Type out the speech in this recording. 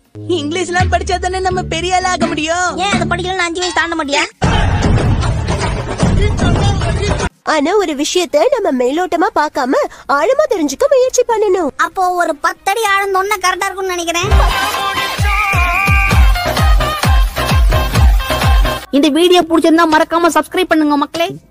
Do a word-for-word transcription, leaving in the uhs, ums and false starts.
இங்கிலீஷ்லாம் படிச்சா தானே நம்ம பெரிய ஆளா ஆக முடியும். ஏன் அதை படிக்கலன்னு அஞ்சு வயசு தாண்ட மாட்டியா? ஆனா ஒரு விஷயத்த நம்ம மேலோட்டமா பார்க்காம ஆழமா தெரிஞ்சுக்க முயற்சி பண்ணணும். அப்போ ஒரு பத்தடி ஆழம் தொன்னா கரெக்டா இருக்கும்னு நினைக்கிறேன். இந்த வீடியோ பிடிச்சிருந்தா மறக்காம சப்ஸ்கிரைப் பண்ணுங்க மக்களே.